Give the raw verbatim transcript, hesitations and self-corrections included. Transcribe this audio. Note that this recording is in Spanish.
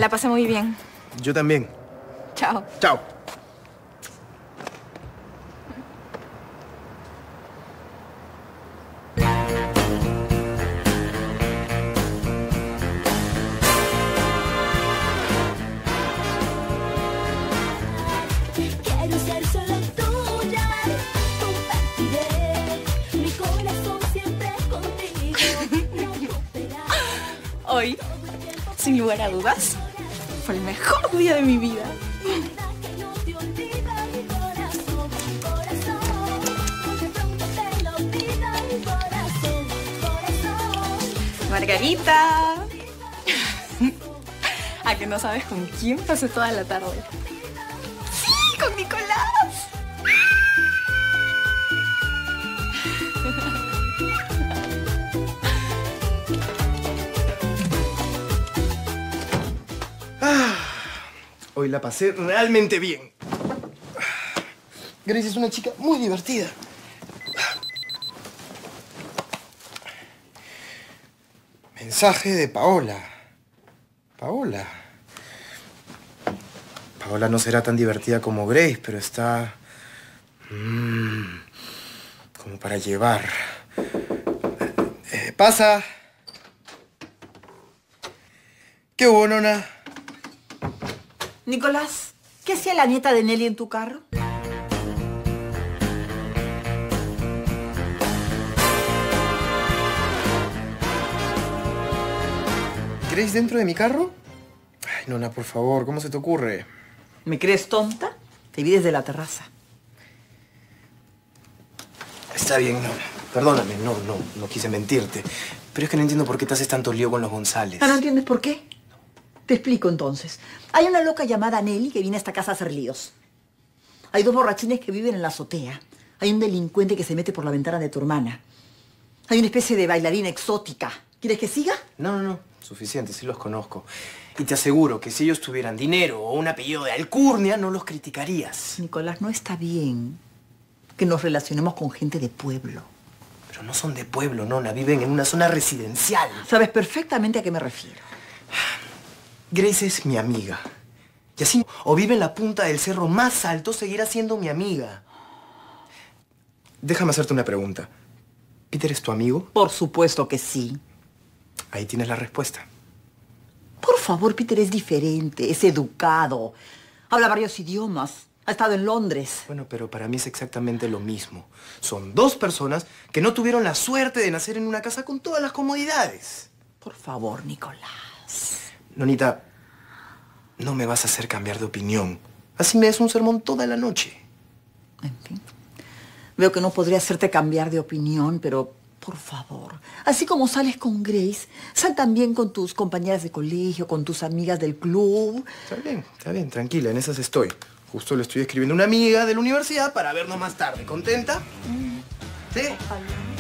La pasé muy bien. Yo también. Chao. Chao. Quiero ser solo tuya, compartiré mi corazón siempre contigo. Hoy, sin lugar a dudas, fue el mejor día de mi vida. Margarita. ¿A que no sabes con quién pasé toda la tarde? ¡Sí, con Nicolás! Ah, hoy la pasé realmente bien. Grace es una chica muy divertida. Mensaje de Paola. Paola. Paola no será tan divertida como Grace, pero está... Mmm, como para llevar. Eh, pasa. ¿Qué hubo, nona? Nicolás, ¿qué hacía la nieta de Nelly en tu carro? ¿Grace dentro de mi carro? Ay, nona, por favor, ¿cómo se te ocurre? ¿Me crees tonta? Te vi desde la terraza. Está bien, nona. Perdóname, no, no, no quise mentirte. Pero es que no entiendo por qué te haces tanto lío con los González. Ah, ¿no entiendes por qué? Te explico entonces. Hay una loca llamada Nelly que viene a esta casa a hacer líos. Hay dos borrachines que viven en la azotea. Hay un delincuente que se mete por la ventana de tu hermana. Hay una especie de bailarina exótica. ¿Quieres que siga? No, no, no. Suficiente, sí los conozco. Y te aseguro que si ellos tuvieran dinero o un apellido de alcurnia, no los criticarías. Nicolás, no está bien que nos relacionemos con gente de pueblo. Pero no son de pueblo, nona. Viven en una zona residencial. Sabes perfectamente a qué me refiero. Grace es mi amiga. Y así, o vive en la punta del cerro más alto, seguirá siendo mi amiga. Déjame hacerte una pregunta. ¿Peter es tu amigo? Por supuesto que sí. Ahí tienes la respuesta. Por favor, Peter es diferente, es educado. Habla varios idiomas. Ha estado en Londres. Bueno, pero para mí es exactamente lo mismo. Son dos personas que no tuvieron la suerte de nacer en una casa con todas las comodidades. Por favor, Nicolás. Nonita, no me vas a hacer cambiar de opinión. Así me des un sermón toda la noche. En fin. Veo que no podría hacerte cambiar de opinión, pero por favor, así como sales con Grace, sal también con tus compañeras de colegio, con tus amigas del club. Está bien, está bien, tranquila, en esas estoy. Justo le estoy escribiendo a una amiga de la universidad para vernos más tarde. ¿Contenta? Mm. ¿Sí? Ojalá.